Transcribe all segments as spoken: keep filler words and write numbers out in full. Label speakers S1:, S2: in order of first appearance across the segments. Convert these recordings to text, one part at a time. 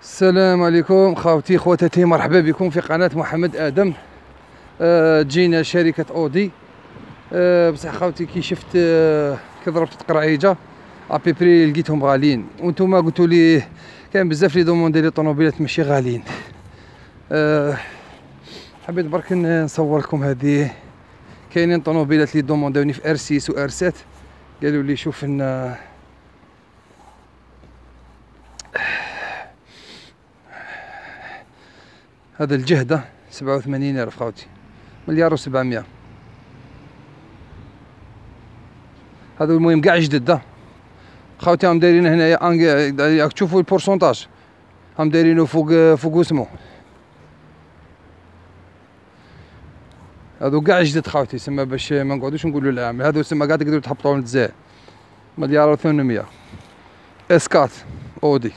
S1: السلام عليكم خاوتي خواتاتي، مرحبا بكم في قناة محمد آدم. أه جينا شركة أودي. أه بصح خاوتي كي شفت أه كي ضربت تقرعيجة ابيبري لقيتهم غاليين، وانتوما قلتوا لي كاين بزاف لي دوموندي لي طوموبيلات ماشي غاليين. أه حبيت برك نصور لكم هذه. كاينين طوموبيلات لي دوموندوني في ار ستة و ار سبعة، قالوا لي شوف ان هذا الجهدة سبعة وثمانين ألف خاوتي، مليار وسبعمية. هذا المهم كاع جدد دا خاوتي. هم دايرين هنايا راك تشوفوا البورسونتاج، هم دايرينو فوق فوق اسمو. هذو كاع جدد خاوتي، سما باش ما نقعدوش نقولوا العام. هذو سما كاع تقدروا تهبطوا للجزائر. مليار وثمانمية اس أربعة اودي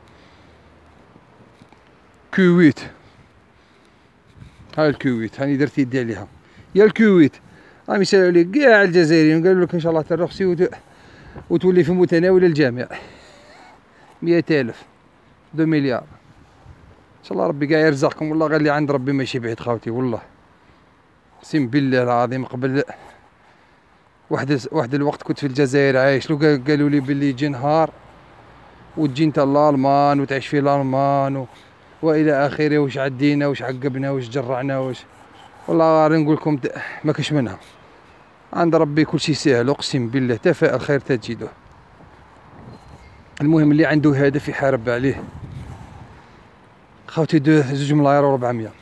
S1: كيو ثمانية. هاي الكويت هاني درت يدي عليها، يا الكويت راهم يسالوا عليك كاع الجزائريين، قالوا لك ان شاء الله ترخصي وت... وتولي في متناول الجميع. مية ألف دو مليار ان شاء الله ربي كاع يرزقكم. والله غير اللي عند ربي ماشي بعيد خاوتي، والله اقسم بالله العظيم. قبل واحد واحد الوقت كنت في الجزائر عايش، لو قالوا لي باللي يجي نهار وتجي انت لالمان وتعيش في الالمان و... والى اخره، واش عدينا واش عقبنا واش جرعنا واش، والله غير نقول لكم ما كاش منها. عند ربي كل شيء سهل، اقسم بالله. تفاءل خير تجده. المهم اللي عنده هدف يحارب عليه خاوتي. دو زوج ملاير وربعمية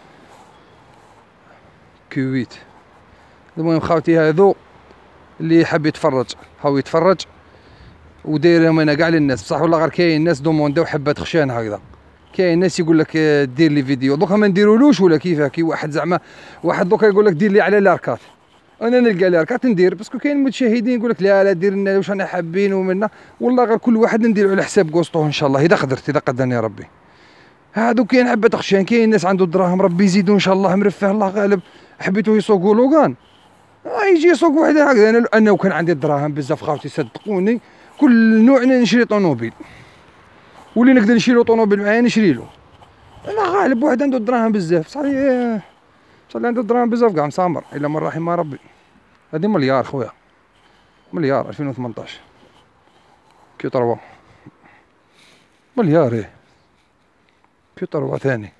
S1: كويت. المهم خاوتي هذو اللي حاب يتفرج هاو يتفرج، ودايرهم انا كاع للناس بصح. والله غير كاين ناس دومونداو حبات خشان هكذا. كاين ناس يقول لك دير لي فيديو، دوكا ما نديرولوش ولا كيفاه. كي واحد زعما واحد دوكا يقول لك دير لي على لاركات، انا نلقى لاركات ندير، باسكو كاين متشاهدين يقول لك لا لا دير لنا واش رانا حابين ومنا. والله غير كل واحد نديرو على حساب قسطو ان شاء الله، اذا قدرت اذا قدرني ربي. هادو كاين حبه خشان، كاين ناس عنده دراهم ربي يزيدو ان شاء الله مرفه الله غالب. حبيتو يسوقوا لوغان آه يجي يسوق واحد هكذا. انا انا وكان عندي دراهم بزاف خاوتي صدقوني كل نوع نشري طوموبيل، واللي نقدر نشري طوموبيل معايا نشري له. انا غالب واحد عنده دراهم بزاف صحيح، صح عنده دراهم بزاف كاع مسامر الا من رحم ربي. هادي مليار خويا، مليار ألفين وثمنطاش كيو تروا مليار. ايه كيو تروا ثاني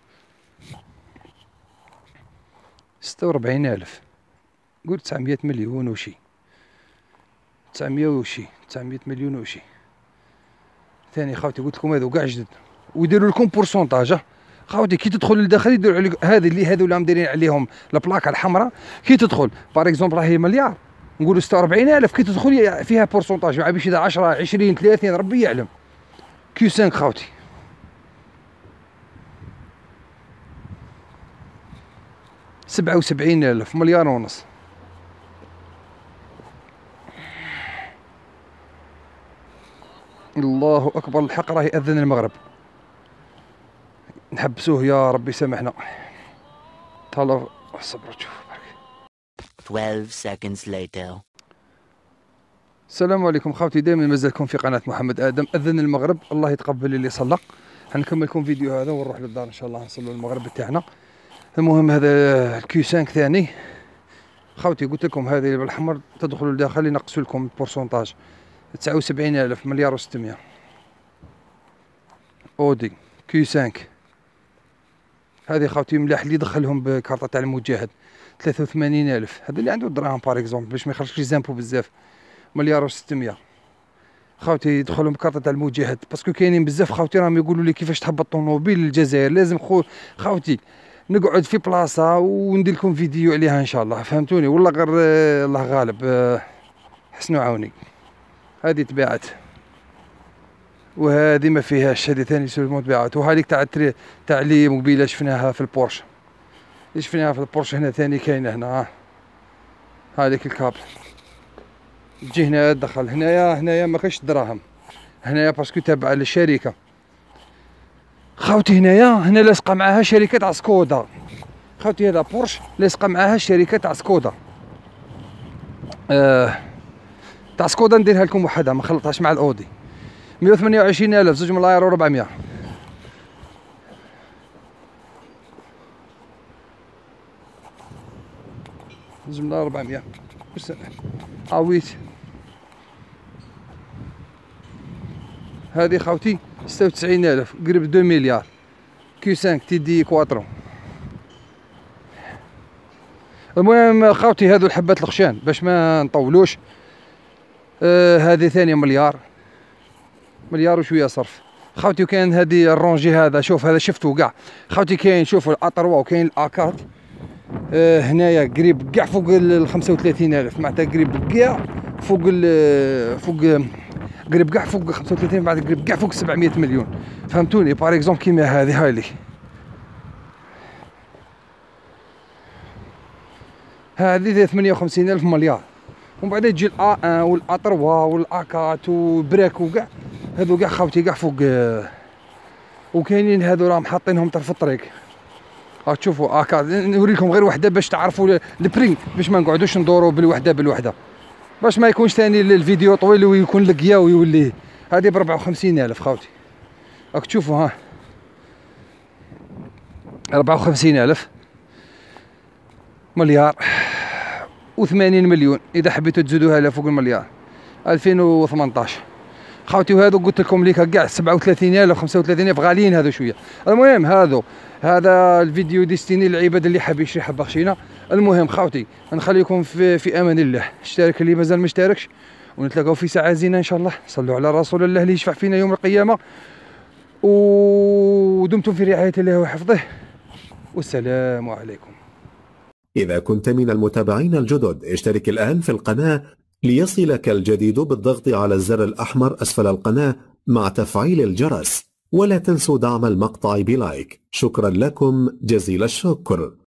S1: ستة وربعين ألف، قول تسعمية مليون وشي، تسعمية وشي تسعمية مليون وشي ثاني خاوتي. قلت لكم هذو كاع جدد، ويديروا لكم بورسونتاج خاوتي. كي تدخل للداخل يديروا عليك هذه اللي هذو اللي راهم دايرين عليهم البلاكه الحمراء. كي تدخل باغ اكزومبل راهي مليار نقولوا ستة وأربعين ألف، كي تدخل فيها بورسونتاج مع باش اذا عشرة عشرين ثلاثين ربي يعلم. كيو خمسة خاوتي سبعة وسبعين ألف، مليار ونص. الله اكبر، الحق راه يأذن المغرب. نحبسوه يا ربي سامحنا. تهلا الصبر تشوف
S2: twelve seconds later.
S1: السلام عليكم خاوتي، دائما مازالكم في قناة محمد آدم. أذن المغرب، الله يتقبل اللي صلى. حنكمل لكم فيديو هذا ونروح للدار إن شاء الله، نصلوا المغرب تاعنا. المهم هذا الكيو خمسة ثاني خاوتي. قلت لكم هذه بالأحمر تدخلوا لداخل ينقصوا لكم البورسونتاج. تسعة وسبعين ألف، مليار وستمية. أودي كيو خمسة هذه خاوتي ملاح اللي دخلهم بكارطة تاع المجاهد ثلاثة وثمانين ألف. هذا اللي عنده دراهم باغ اكزومبل باش ما يخرجش زامبو بزاف. مليار وستمية خاوتي يدخلهم بكارطة تاع المجاهد، باسكو كاينين بزاف خاوتي راهم يقولوا لي كيفاش تهبط طوموبيل للجزائر. لازم خو خاوتي نقعد في بلاصه وندير لكم فيديو عليها ان شاء الله، فهمتوني. والله غير الله غالب، حسنوا عوني. هذه تباعت وهذه ما فيهاش، هذه ثاني سلمون تباعت. وهذيك تاع تاع لي موبيله شفناها في البورش، شفناها في البورش هنا ثاني كاينه هنا. ها هذيك الكابل تجي هنا تدخل هنايا. هنايا ما كاينش دراهم هنايا باسكو تابعه للشركه خاوتي. هنايا هنا لاصقه معاها شركه تاع سكودا خاوتي. هذا بورش لاصقه معاها الشركه تاع سكودا. آه تاع سكودا نديرها لكم وحدها، ما خلطهاش مع الاودي. مية وثمانية وعشرين ألف، زوج ملاير وربعمية. جملة أربعمية عويت. هذه خاوتي ستة وتسعين ألف قريب دو مليار. كيو خمسة تي دي كواترو. المهم خاوتي هذو الحبات الخشان باش ما نطولوش. آه هذه ثانية مليار، مليار وشوية صرف خاوتي. وكاين هذه الرونجي هذا، شوف هذا شفتو كاع خاوتي. كاين شوفوا الأطروا وكاين الأكات. آه هنايا قريب كاع فوق ال خمسة وثلاثين ألف، معناتها قريب كاع فوق ال فوق قريب كاع فوق خمسة وثلاثين، بعد قريب كاع فوق سبعمية مليون. فهمتوني؟ باغ اكزومبل كيما هذه هاي لي، هذه ثمانية وخمسين ألف مليار. ومن بعد تجي الأ ان والأطروا والأكات وبراك وكاع هذو كاع خاوتي كاع فوق. وكاينين هذو راهم حاطينهم طرف الطريق. راك تشوفوا اكا نوريكم غير وحده باش تعرفوا البري، باش ما نقعدوش ندوروا بالوحده بالوحده، باش ما يكونش ثاني الفيديو طويل ويكون لقيا ويولي. هذه ب أربعة وخمسين ألف خاوتي. راك تشوفوا ها أربعة وخمسين ألف مليار وثمانين مليون اذا حبيتوا تزيدوها لها فوق المليار. ألفين وثمنطاش خاوتي. وهذو قلت لكم ليك كاع سبعة وثلاثين ألف خمسة وثلاثين ألف غاليين هذو شويه. المهم هذو هذا الفيديو ديستيني للعباد اللي حاب يشري حبه خشينه. المهم خاوتي نخليكم في, في امان الله. اشترك اللي مازال ما اشتركش، ونتلاقاو في ساعه زينه ان شاء الله. صلوا على رسول الله اللي يشفع فينا يوم القيامه، ودمتم في رعايه الله وحفظه، والسلام عليكم.
S3: إذا كنت من المتابعين الجدد اشترك الآن في القناة ليصلك الجديد بالضغط على الزر الأحمر أسفل القناة مع تفعيل الجرس، ولا تنسوا دعم المقطع بلايك. شكرا لكم جزيل الشكر.